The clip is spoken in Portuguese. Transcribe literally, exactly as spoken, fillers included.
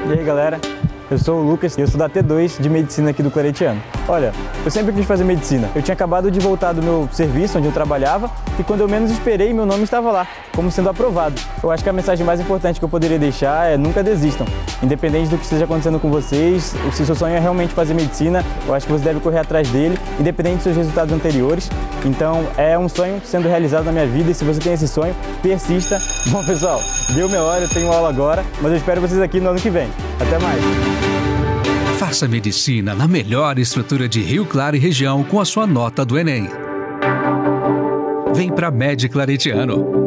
E aí galera, eu sou o Lucas e eu sou da T dois de Medicina aqui do Claretiano. Olha, eu sempre quis fazer Medicina. Eu tinha acabado de voltar do meu serviço onde eu trabalhava e quando eu menos esperei, meu nome estava lá, como sendo aprovado. Eu acho que a mensagem mais importante que eu poderia deixar é nunca desistam. Independente do que esteja acontecendo com vocês, se o seu sonho é realmente fazer Medicina, eu acho que você deve correr atrás dele, independente dos seus resultados anteriores. Então, é um sonho sendo realizado na minha vida e se você tem esse sonho, persista. Bom pessoal, deu minha hora, eu tenho aula agora, mas eu espero vocês aqui no ano que vem. Até mais! Faça Medicina na melhor estrutura de Rio Claro e região com a sua nota do Enem. Vem pra Med Claretiano.